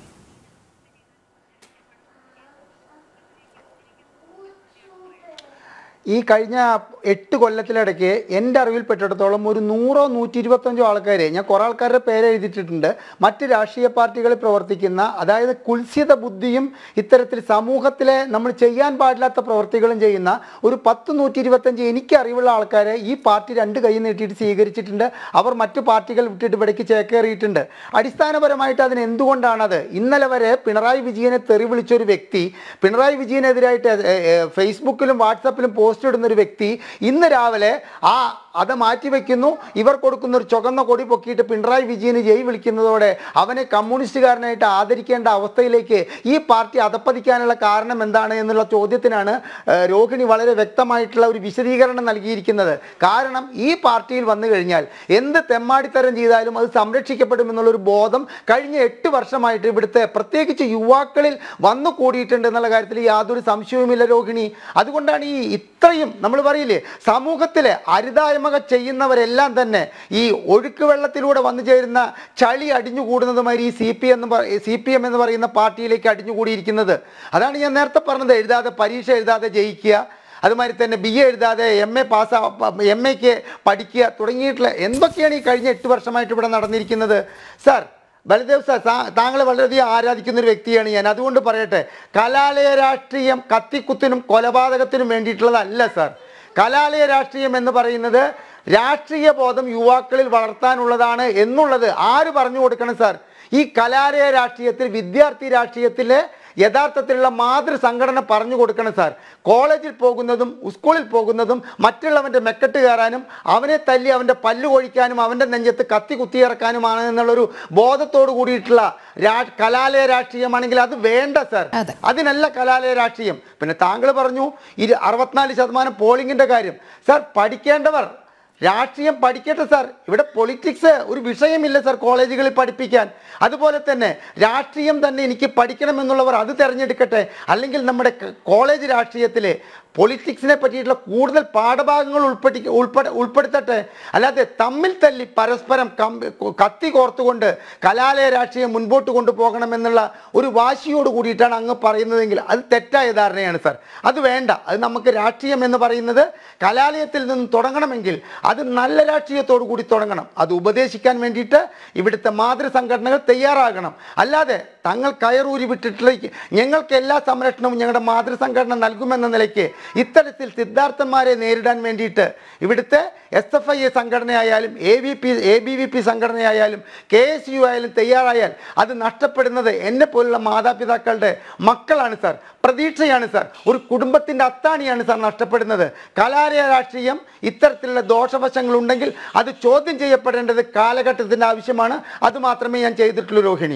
ഈ കഴിഞ്ഞ എട്ട് കൊല്ലത്തിലിടയ്ക്ക് എൻ്റെ അറിവിൽപ്പെട്ടിടത്തോളം ഒരു നൂറോ നൂറ്റി ഇരുപത്തഞ്ചോ ആൾക്കാരെ, ഞാൻ കുറേ ആൾക്കാരുടെ പേര് എഴുതിയിട്ടുണ്ട്, മറ്റ് രാഷ്ട്രീയ പാർട്ടികളിൽ പ്രവർത്തിക്കുന്ന, അതായത് കുൽസിത ബുദ്ധിയും ഇത്തരത്തിൽ സമൂഹത്തിലെ നമ്മൾ ചെയ്യാൻ പാടില്ലാത്ത പ്രവർത്തികളും ചെയ്യുന്ന ഒരു പത്ത് നൂറ്റി ഇരുപത്തഞ്ച് എനിക്ക് അറിവുള്ള ആൾക്കാരെ ഈ പാർട്ടി രണ്ട് കൈ നീട്ടിയിട്ട് സ്വീകരിച്ചിട്ടുണ്ട്. അവർ മറ്റു പാർട്ടികൾ വിട്ടിട്ട് ഇവിടേക്ക് ചേക്കേറിയിട്ടുണ്ട്. അടിസ്ഥാനപരമായിട്ട് അതിന് എന്തുകൊണ്ടാണത്? ഇന്നലെ വരെ പിണറായി വിജയനെ തെറി വിളിച്ചൊരു വ്യക്തി, പിണറായി വിജയനെതിരായിട്ട് ഫേസ്ബുക്കിലും വാട്സപ്പിലും പോസ്റ്റ് ഇടുന്ന ഒരു വ്യക്തി ഇന്ന് രാവിലെ ആ അത് മാറ്റിവെക്കുന്നു. ഇവർ കൊടുക്കുന്ന ഒരു ചുവന്ന കൊടി പൊക്കിയിട്ട് പിണറായി വിജയന് ജയ് വിളിക്കുന്നതോടെ അവനെ കമ്മ്യൂണിസ്റ്റുകാരനായിട്ട് ആദരിക്കേണ്ട അവസ്ഥയിലേക്ക് ഈ പാർട്ടി അധപ്പതിക്കാനുള്ള കാരണം എന്താണ് എന്നുള്ള ചോദ്യത്തിനാണ് രോഹിണി വളരെ വ്യക്തമായിട്ടുള്ള ഒരു വിശദീകരണം നൽകിയിരിക്കുന്നത്. കാരണം ഈ പാർട്ടിയിൽ വന്നു കഴിഞ്ഞാൽ എന്ത് തെമ്മാടിത്തരം ചെയ്താലും അത് സംരക്ഷിക്കപ്പെടുമെന്നുള്ളൊരു ബോധം കഴിഞ്ഞ എട്ട് വർഷമായിട്ട് ഇവിടുത്തെ പ്രത്യേകിച്ച് യുവാക്കളിൽ വന്നു കൂടിയിട്ടുണ്ട് എന്നുള്ള കാര്യത്തിൽ യാതൊരു സംശയവുമില്ല രോഹിണി. അതുകൊണ്ടാണ് ഈ ഇത്രയും നമ്മൾ പറയില്ലേ, സമൂഹത്തിലെ അരുതായ്മ ചെയ്യുന്നവരെല്ലാം തന്നെ ഈ ഒഴുക്ക് വെള്ളത്തിലൂടെ വന്നു ചേരുന്ന ചളി അടിഞ്ഞുകൂടുന്നതുമായി ഈ സി പി എന്ന് സി പി എം എന്ന് പറയുന്ന പാർട്ടിയിലേക്ക് അടിഞ്ഞുകൂടിയിരിക്കുന്നത്. അതാണ് ഞാൻ നേരത്തെ പറഞ്ഞത്, എഴുതാതെ പരീക്ഷ എഴുതാതെ ജയിക്കുക, അതുമാതിരി തന്നെ ബി എ എഴുതാതെ എം എ പാസ് എം എക്ക് പഠിക്കുക തുടങ്ങിയിട്ടുള്ള എന്തൊക്കെയാണ് ഈ കഴിഞ്ഞ എട്ട് വർഷമായിട്ട് ഇവിടെ നടന്നിരിക്കുന്നത്. സാർ ബലദേവ് സാർ, താങ്കൾ വളരെയധികം ആരാധിക്കുന്ന ഒരു വ്യക്തിയാണ് ഞാൻ. അതുകൊണ്ട് പറയട്ടെ, കലാലയ രാഷ്ട്രീയം കത്തിക്കുത്തിനും കൊലപാതകത്തിനും വേണ്ടിയിട്ടുള്ളതല്ല സാർ. കലാലയ രാഷ്ട്രീയം എന്ന് പറയുന്നത് രാഷ്ട്രീയ ബോധം യുവാക്കളിൽ വളർത്താനുള്ളതാണ് എന്നുള്ളത് ആര് പറഞ്ഞു കൊടുക്കണം സാർ? ഈ കലാലയ രാഷ്ട്രീയത്തിൽ, വിദ്യാർത്ഥി രാഷ്ട്രീയത്തിലെ യഥാർത്ഥത്തിലുള്ള മാതൃസംഘടന പറഞ്ഞു കൊടുക്കണം സാർ. കോളേജിൽ പോകുന്നതും സ്കൂളിൽ പോകുന്നതും മറ്റുള്ളവൻ്റെ മെക്കെട്ട് കയറാനും അവനെ തല്ലി അവൻ്റെ പല്ല് കൊഴിക്കാനും അവൻ്റെ നെഞ്ചത്ത് കത്തി കുത്തിയിറക്കാനുമാണ് എന്നുള്ളൊരു ബോധത്തോട് കൂടിയിട്ടുള്ള രാ കലാലയ രാഷ്ട്രീയമാണെങ്കിൽ അത് വേണ്ട സാർ. അതിനല്ല കലാലയ രാഷ്ട്രീയം. പിന്നെ താങ്കൾ പറഞ്ഞു ഇരു അറുപത്തിനാല് ശതമാനം പോളിംഗിൻ്റെ കാര്യം. സാർ, പഠിക്കേണ്ടവർ രാഷ്ട്രീയം പഠിക്കട്ടെ സാർ. ഇവിടെ പൊളിറ്റിക്സ് ഒരു വിഷയമില്ല സാർ കോളേജുകളിൽ പഠിപ്പിക്കാൻ. അതുപോലെ തന്നെ രാഷ്ട്രീയം തന്നെ എനിക്ക് പഠിക്കണമെന്നുള്ളവർ അത് തിരഞ്ഞെടുക്കട്ടെ. അല്ലെങ്കിൽ നമ്മുടെ കോളേജ് രാഷ്ട്രീയത്തിലെ പൊളിറ്റിക്സിനെ പറ്റിയിട്ടുള്ള കൂടുതൽ പാഠഭാഗങ്ങൾ ഉൾപ്പെടുത്തി ഉൾപ്പെടെ ഉൾപ്പെടുത്തട്ടെ. അല്ലാതെ തമ്മിൽ തല്ലി പരസ്പരം കത്തി കോർത്തുകൊണ്ട് കലാലയ രാഷ്ട്രീയം മുൻപോട്ട് കൊണ്ടുപോകണമെന്നുള്ള ഒരു വാശിയോട് കൂടിയിട്ടാണ് അങ്ങ് പറയുന്നതെങ്കിൽ അത് തെറ്റായ ധാരണയാണ് സാർ. അത് വേണ്ട. അത് നമുക്ക് രാഷ്ട്രീയം എന്ന് പറയുന്നത് കലാലയത്തിൽ നിന്നും തുടങ്ങണമെങ്കിൽ അത് നല്ല രാഷ്ട്രീയത്തോടു കൂടി തുടങ്ങണം. അത് ഉപദേശിക്കാൻ വേണ്ടിയിട്ട് ഇവിടുത്തെ മാതൃസംഘടനകൾ തയ്യാറാകണം. അല്ലാതെ തങ്ങൾ കയറൂരി വിട്ടിട്ടുള്ള ഞങ്ങൾക്ക് എല്ലാ സംരക്ഷണവും ഞങ്ങളുടെ മാതൃസംഘടന നൽകുമെന്ന നിലയ്ക്ക് ഇത്തരത്തിൽ സിദ്ധാർത്ഥന്മാരെ നേരിടാൻ വേണ്ടിയിട്ട് ഇവിടുത്തെ എസ് എഫ് ഐ എ സംഘടനയായാലും A V P A B V P സംഘടനയായാലും കെ എസ് യു ആയാലും തയ്യാറായാൽ അത് നഷ്ടപ്പെടുന്നത് എന്നെ പോലുള്ള മാതാപിതാക്കളുടെ മക്കളാണ് സാർ, പ്രതീക്ഷയാണ് സാർ, ഒരു കുടുംബത്തിൻ്റെ അത്താണിയാണ് സാർ നഷ്ടപ്പെടുന്നത്. കലാലയ രാഷ്ട്രീയം ഇത്തരത്തിലുള്ള ദോഷവശങ്ങളുണ്ടെങ്കിൽ അത് ചോദ്യം ചെയ്യപ്പെടേണ്ടത് കാലഘട്ടത്തിൻ്റെ ആവശ്യമാണ്. അത് മാത്രമേ ഞാൻ ചെയ്തിട്ടുള്ളൂ രോഹിണി.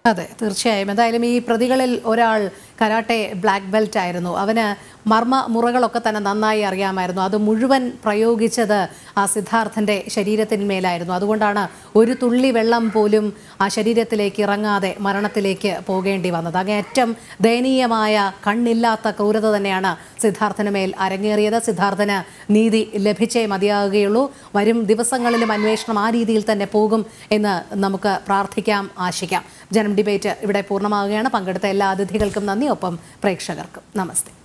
അതെ, തീർച്ചയായും. എന്തായാലും ഈ പ്രതികളിൽ ഒരാൾ കരാട്ടെ ബ്ലാക്ക് ബെൽറ്റ് ആയിരുന്നു. അവന് മർമ്മ മുറകളൊക്കെ തന്നെ നന്നായി അറിയാമായിരുന്നു. അത് മുഴുവൻ പ്രയോഗിച്ചത് ആ സിദ്ധാർത്ഥൻ്റെ ശരീരത്തിന്മേലായിരുന്നു. അതുകൊണ്ടാണ് ഒരു തുള്ളി വെള്ളം പോലും ആ ശരീരത്തിലേക്ക് ഇറങ്ങാതെ മരണത്തിലേക്ക് പോകേണ്ടി വന്നത്. അങ്ങേയറ്റം ദയനീയമായ കണ്ണില്ലാത്ത ക്രൂരത തന്നെയാണ് സിദ്ധാർത്ഥന് മേൽ അരങ്ങേറിയത്. സിദ്ധാർത്ഥന് നീതി ലഭിച്ചേ മതിയാകുകയുള്ളൂ. വരും ദിവസങ്ങളിലും അന്വേഷണം ആ രീതിയിൽ തന്നെ പോകും എന്ന് നമുക്ക് പ്രാർത്ഥിക്കാം, ആശിക്കാം. ജനം ഡിബേറ്റ് ഇവിടെ പൂർണ്ണമാവുകയാണ്. പങ്കെടുത്ത എല്ലാ അതിഥികൾക്കും നന്ദി, ഒപ്പം പ്രേക്ഷകർക്കും നമസ്തേ.